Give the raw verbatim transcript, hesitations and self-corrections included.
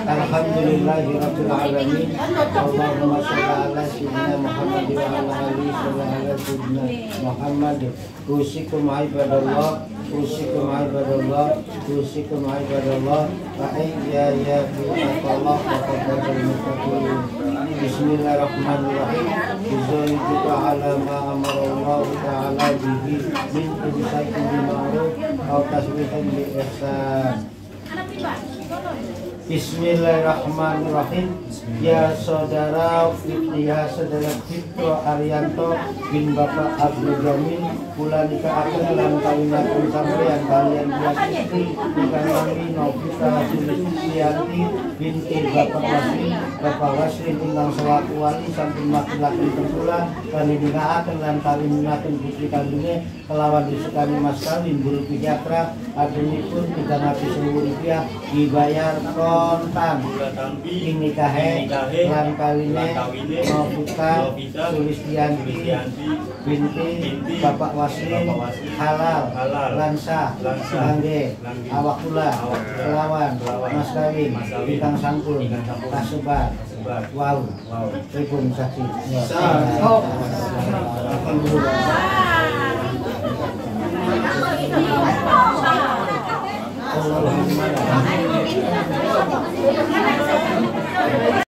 Alhamdulillahirabbil alamin. Allahumma shalli ala sayyidina Muhammad wa ala alihi wa sayyidina Muhammad. Usikum ibadallah, usikum ibadallah, usikum ibadallah. Fa ayya ya bi Allah wa qadar mustaqim. Bismillahirrahmanirrahim. Bizalika ala ma amara Allah ta'ala bihi min imsakin bil ma'ruf aw tasbihin bi ihsan. Bismillahirrahmanirrahim. Ya saudara ya saudara Fitro Arianto bin Bapak Abdul Jamil kula nikahkeun lan kawinaken sampeyan kalian dua istri nikah kami Novita Sulistianti binti Bapak Wasri Bapak Wasri ingkang selaku wali sampun laki-laki tengkula kami nikahkeun lan kawinaken putri kandungnya kelawan disukani mas kawin buru pijatra adunipun tiga ratus ribu rupiah dibayar kontan ing nikahe lan kawine Novita Sulistianti binti Bapak Wasri halal lansa langge awak pula kelawan mas kawin bintang sangkul kasebat wow tribun saksi Alhamdulillah.